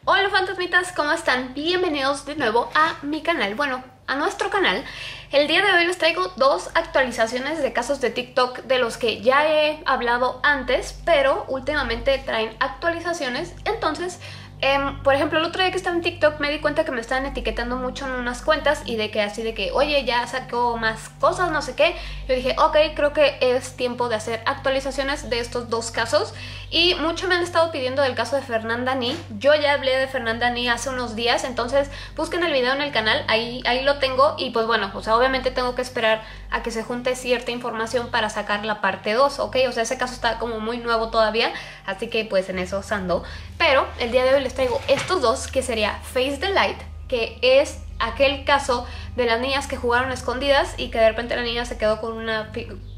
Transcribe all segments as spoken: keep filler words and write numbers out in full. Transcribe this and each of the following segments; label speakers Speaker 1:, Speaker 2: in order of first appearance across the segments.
Speaker 1: Hola fantasmitas, ¿cómo están? Bienvenidos de nuevo a mi canal, bueno, a nuestro canal. El día de hoy les traigo dos actualizaciones de casos de TikTok de los que ya he hablado antes, pero últimamente traen actualizaciones, entonces... Eh, por ejemplo, el otro día que estaba en TikTok me di cuenta que me estaban etiquetando mucho en unas cuentas y de que así de que, oye, ya sacó más cosas, no sé qué. Yo dije, ok, creo que es tiempo de hacer actualizaciones de estos dos casos. Y mucho me han estado pidiendo del caso de Fernanda Ni. Yo ya hablé de Fernanda Ni hace unos días, entonces busquen el video en el canal, ahí, ahí lo tengo. Y pues bueno, o sea, obviamente tengo que esperar a que se junte cierta información para sacar la parte dos, ¿ok? O sea, ese caso está como muy nuevo todavía, así que pues en eso ando. Pero el día de hoy les traigo estos dos, que sería Face the Light, que es aquel caso de las niñas que jugaron escondidas y que de repente la niña se quedó con una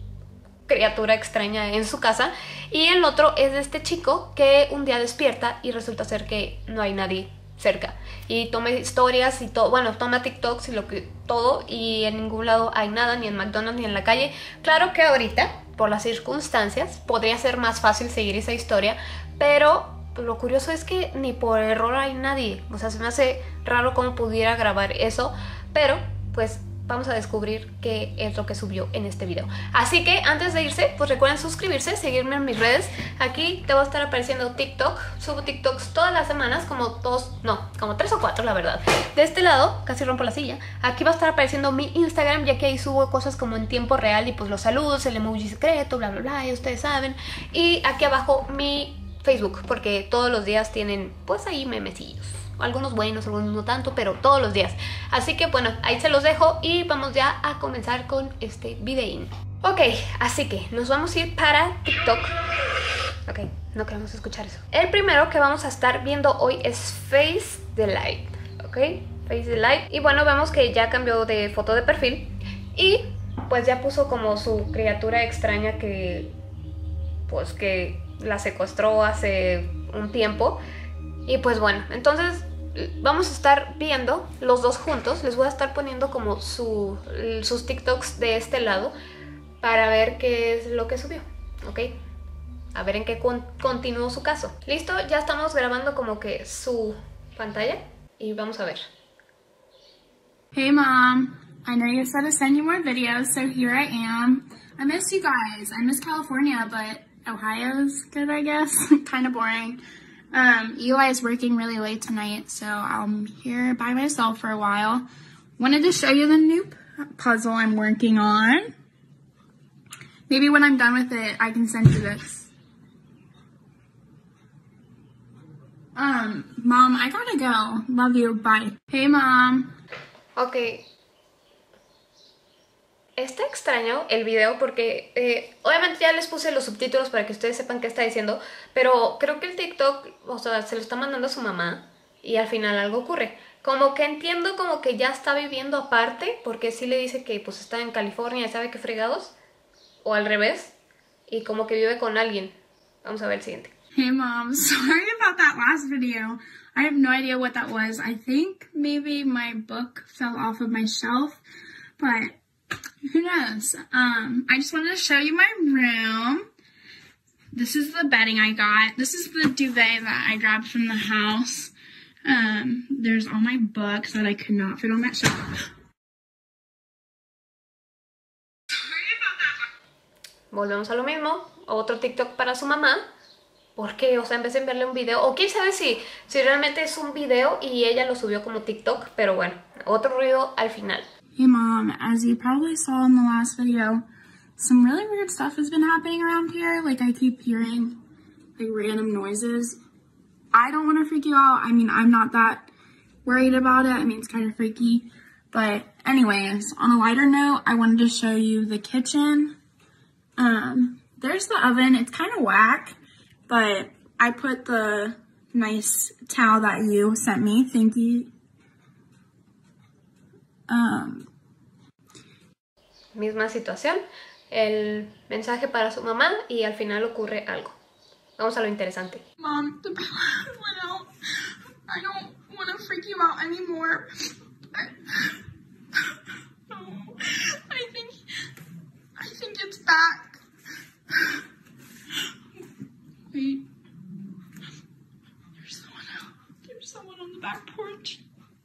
Speaker 1: criatura extraña en su casa, y el otro es de este chico que un día despierta y resulta ser que no hay nadie cerca y toma historias y todo, bueno, toma TikToks y lo que todo, y en ningún lado hay nada, ni en McDonald's ni en la calle. Claro que ahorita, por las circunstancias, podría ser más fácil seguir esa historia, pero lo curioso es que ni por error hay nadie. O sea, se me hace raro cómo pudiera grabar eso, pero pues vamos a descubrir qué es lo que subió en este video. Así que antes de irse, pues recuerden suscribirse, seguirme en mis redes. Aquí te va a estar apareciendo TikTok. Subo TikToks todas las semanas, como dos, no, como tres o cuatro, la verdad. De este lado, casi rompo la silla, aquí va a estar apareciendo mi Instagram, ya que ahí subo cosas como en tiempo real y pues los saludos, el emoji secreto, bla bla bla, y ustedes saben. Y aquí abajo mi Facebook, porque todos los días tienen pues ahí memecillos, algunos buenos, algunos no tanto, pero todos los días. Así que bueno, ahí se los dejo y vamos ya a comenzar con este videín. Ok, así que nos vamos a ir para TikTok. Ok, no queremos escuchar eso. El primero que vamos a estar viendo hoy es Face the Light. Ok, Face the Light. Y bueno, vemos que ya cambió de foto de perfil y pues ya puso como su criatura extraña que pues que la secuestró hace un tiempo. Y pues bueno, entonces vamos a estar viendo los dos juntos. Les voy a estar poniendo como su, sus TikToks de este lado para ver qué es lo que subió, ¿ok? A ver en qué con, continuó su caso. ¿Listo? Ya estamos grabando como que su pantalla y vamos a ver.
Speaker 2: Hey Mom, I know you said to send you more videos, so here I am. I miss you guys. I miss California, but Ohio's good, I guess. Kind of boring. Um, Eli's working really late tonight, so I'm here by myself for a while. Wanted to show you the new puzzle I'm working on. Maybe when I'm done with it, I can send you this. Um, Mom, I gotta go. Love you. Bye. Hey, Mom.
Speaker 1: Ok. Está extraño el video porque eh, obviamente ya les puse los subtítulos para que ustedes sepan qué está diciendo, pero creo que el TikTok, o sea, se lo está mandando a su mamá y al final algo ocurre. Como que entiendo como que ya está viviendo aparte, porque sí le dice que pues está en California y sabe qué fregados, o al revés, y como que vive con alguien. Vamos a ver el siguiente.
Speaker 2: Hey Mom, sorry about that last video. I have no idea what that was. I think maybe my book fell off of my shelf, but who knows? Um, I just wanted to show you my room. This is the bedding I got. This is the duvet that I grabbed from the house. Um, there's all my books that I could not fit on that shelf.
Speaker 1: Volvemos a lo mismo. Otro TikTok para su mamá. Porque, o sea, en vez de enviarle un video, o quién sabe si, si realmente es un video y ella lo subió como TikTok, pero bueno, otro ruido al final.
Speaker 2: Hey Mom, as you probably saw in the last video, some really weird stuff has been happening around here. Like, I keep hearing like random noises. I don't want to freak you out. I mean, I'm not that worried about it. I mean, it's kind of freaky. But anyways, on a lighter note, I wanted to show you the kitchen. Um, there's the oven. It's kind of whack, but I put the nice towel that you sent me. Thank you. Um,
Speaker 1: Misma situación, el mensaje para su mamá y al final ocurre algo. Vamos a lo interesante.
Speaker 2: Mom, the power went out. I don't want to freak you out anymore. I, oh, I think, I think it's back. Wait, there's someone out. There's someone back porch.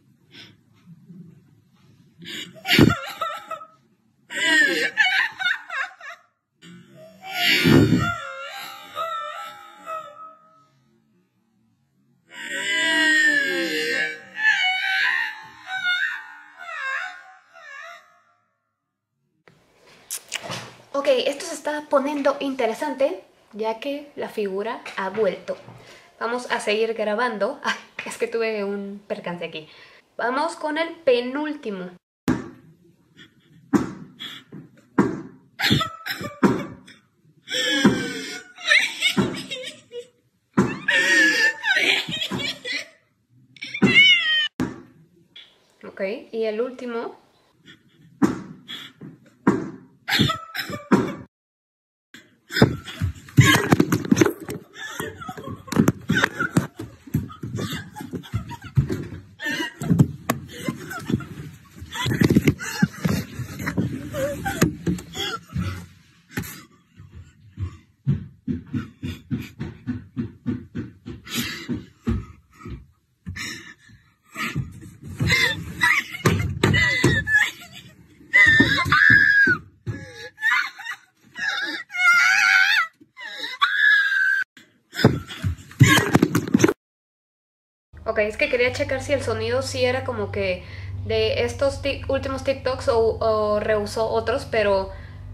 Speaker 1: Ok, esto se está poniendo interesante ya que la figura ha vuelto. Vamos a seguir grabando. Ay, es que tuve un percance aquí. Vamos con el penúltimo. Ok, y el último. Ok, es que quería checar si el sonido sí era como que de estos últimos TikToks o, o rehusó otros, pero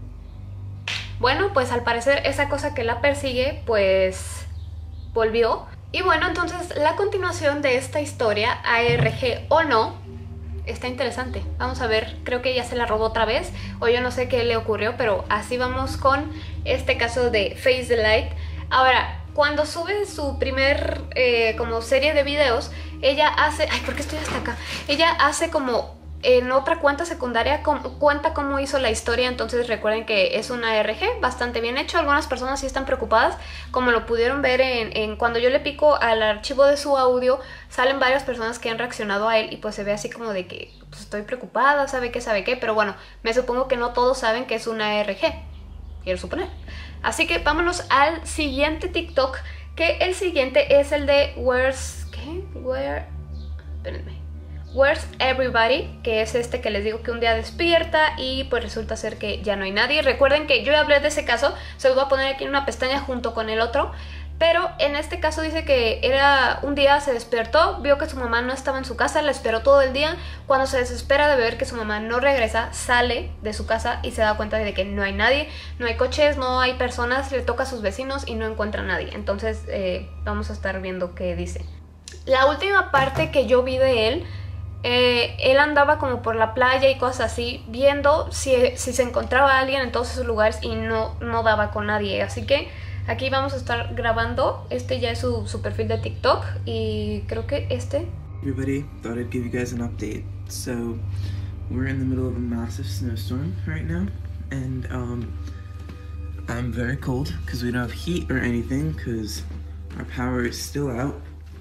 Speaker 1: bueno, pues al parecer esa cosa que la persigue pues volvió. Y bueno, entonces la continuación de esta historia, A R G o no, está interesante. Vamos a ver, creo que ella se la robó otra vez o yo no sé qué le ocurrió, pero así vamos con este caso de Face the Light. Ahora, cuando sube su primer eh, como serie de videos, ella hace... Ay, ¿por qué estoy hasta acá? Ella hace como en otra cuenta secundaria, com, cuenta cómo hizo la historia. Entonces recuerden que es una A R G bastante bien hecho. Algunas personas sí están preocupadas, como lo pudieron ver en, en cuando yo le pico al archivo de su audio, salen varias personas que han reaccionado a él y pues se ve así como de que pues, estoy preocupada, sabe qué, sabe qué. Pero bueno, me supongo que no todos saben que es una A R G, quiero suponer. Así que vámonos al siguiente TikTok, que el siguiente es el de Where's... ¿Qué? Where... Espérenme. Where's Everybody, que es este que les digo que un día despierta y pues resulta ser que ya no hay nadie. Recuerden que yo hablé de ese caso, se los voy a poner aquí en una pestaña junto con el otro. Pero en este caso dice que era un día se despertó, vio que su mamá no estaba en su casa, la esperó todo el día. Cuando se desespera de ver que su mamá no regresa, sale de su casa y se da cuenta de que no hay nadie, no hay coches, no hay personas, le toca a sus vecinos y no encuentra a nadie. Entonces eh, vamos a estar viendo qué dice. La última parte que yo vi de él, eh, él andaba como por la playa y cosas así, viendo si, si se encontraba alguien en todos esos lugares y no, no daba con nadie. Así que aquí vamos a estar grabando. Este ya es su, su perfil de TikTok y creo que este...
Speaker 3: Everybody, thought I'd give you guys an update. So, we're in the middle of a massive snowstorm right now, and um, I'm very cold because we don't have heat or anything because our power is still out.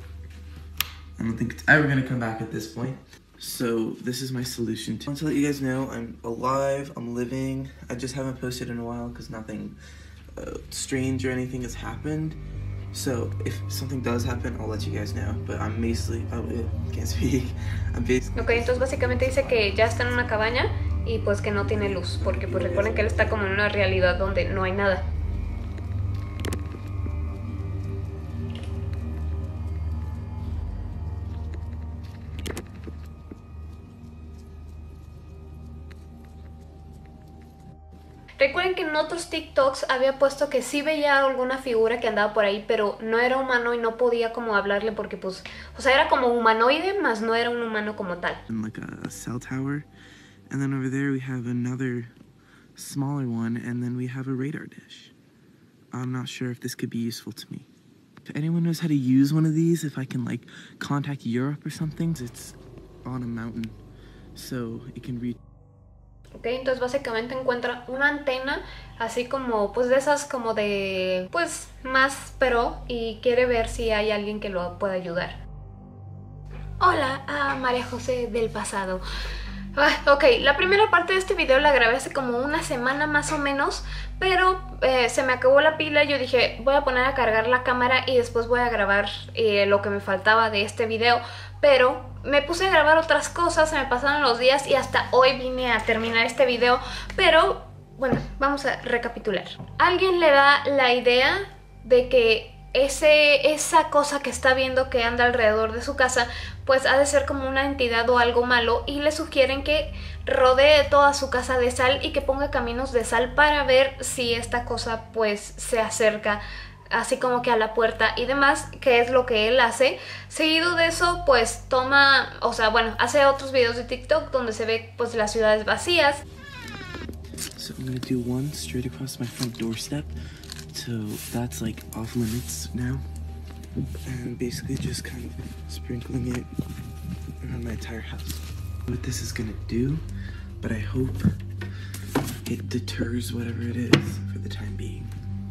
Speaker 3: I don't think it's ever gonna come back at this point. So this is my solution. To, I want to let you guys know I'm alive, I'm living. I just haven't posted in a while because nothing uh, strange or anything has happened. So if something does happen, I'll let you guys know. But I'm basically, I can't speak. I'm basically.
Speaker 1: Ok, entonces básicamente dice que ya está en una cabaña y pues que no tiene luz, porque pues recuerden que él está como en una realidad donde no hay nada. Recuerden que en otros TikToks había puesto que sí veía alguna figura que andaba por ahí, pero no era humano y no podía como hablarle porque pues, o sea, era como humanoide, más no era un humano como tal.
Speaker 3: Like a cell tower, and then over there we have another smaller one, and then we have a radar dish. I'm not sure if this could be useful to me. If anyone knows how to use one of these, if I can like contact Europe or something, it's on a mountain, so it can reach.
Speaker 1: Ok, entonces básicamente encuentra una antena así como pues de esas como de pues más pro y quiere ver si hay alguien que lo pueda ayudar. Hola a María José del pasado. Ah, ok, la primera parte de este video la grabé hace como una semana más o menos, pero eh, se me acabó la pila y yo dije voy a poner a cargar la cámara y después voy a grabar eh, lo que me faltaba de este video, pero me puse a grabar otras cosas, se me pasaron los días y hasta hoy vine a terminar este video. Pero bueno, vamos a recapitular. Alguien le da la idea de que ese, esa cosa que está viendo que anda alrededor de su casa pues ha de ser como una entidad o algo malo, y le sugieren que rodee toda su casa de sal y que ponga caminos de sal para ver si esta cosa pues se acerca así como que a la puerta y demás, que es lo que él hace. Seguido de eso pues toma, o sea bueno, hace otros videos de TikTok donde se ve pues las ciudades vacías.
Speaker 3: So I'm gonna do one straight across my front doorstep, so that's like off limits now, and basically just kind of sprinkling it around my entire house. What this is gonna do, but I hope it deters whatever it is for the time being.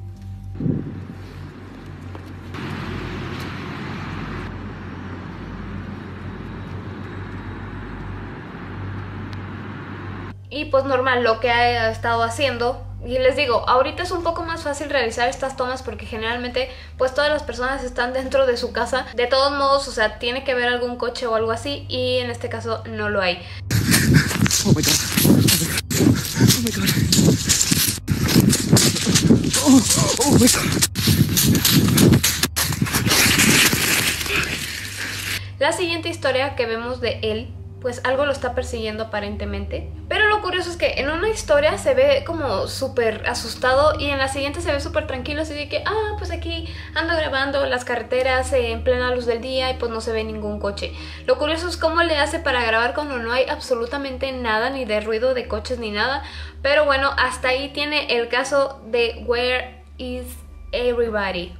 Speaker 1: Y pues normal, lo que ha estado haciendo. Y les digo, ahorita es un poco más fácil realizar estas tomas porque generalmente pues todas las personas están dentro de su casa. De todos modos, o sea, tiene que haber algún coche o algo así, y en este caso no lo hay.
Speaker 3: Oh my god. Oh my god. Oh, oh my god.
Speaker 1: La siguiente historia que vemos de él, pues algo lo está persiguiendo aparentemente. Pero lo curioso es que en una historia se ve como súper asustado y en la siguiente se ve súper tranquilo, así de que, ah, pues aquí ando grabando las carreteras en plena luz del día y pues no se ve ningún coche. Lo curioso es cómo le hace para grabar cuando no hay absolutamente nada, ni de ruido de coches ni nada. Pero bueno, hasta ahí tiene el caso de Where is Everybody.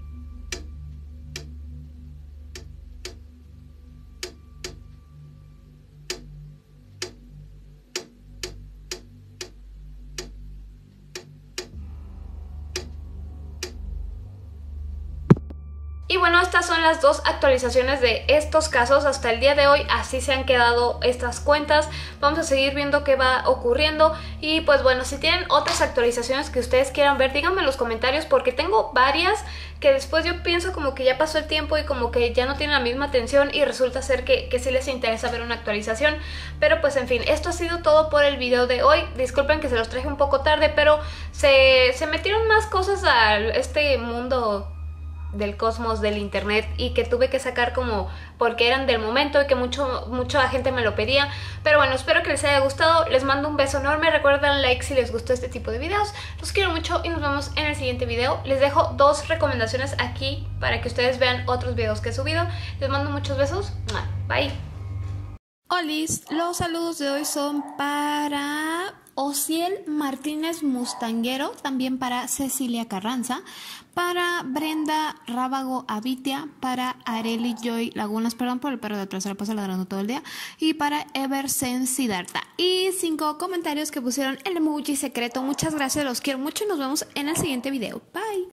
Speaker 1: Y bueno, estas son las dos actualizaciones de estos casos hasta el día de hoy. Así se han quedado estas cuentas. Vamos a seguir viendo qué va ocurriendo. Y pues bueno, si tienen otras actualizaciones que ustedes quieran ver, díganme en los comentarios, porque tengo varias que después yo pienso como que ya pasó el tiempo y como que ya no tienen la misma atención, y resulta ser que, que sí les interesa ver una actualización. Pero pues en fin, esto ha sido todo por el video de hoy. Disculpen que se los traje un poco tarde, pero se, se metieron más cosas a este mundo del cosmos del internet y que tuve que sacar como porque eran del momento y que mucho mucha gente me lo pedía. Pero bueno, espero que les haya gustado, les mando un beso enorme, recuerden like si les gustó este tipo de videos, los quiero mucho y nos vemos en el siguiente video. Les dejo dos recomendaciones aquí para que ustedes vean otros videos que he subido. Les mando muchos besos, bye. Olis, los saludos de hoy son para Ociel Martínez Mustanguero, también para Cecilia Carranza, para Brenda Rábago Avitia, para Areli Joy Lagunas, perdón por el perro de atrás, se la pasa ladrando todo el día, y para Eversen Siddhartha. Y cinco comentarios que pusieron el emoji secreto. Muchas gracias, los quiero mucho y nos vemos en el siguiente video. Bye.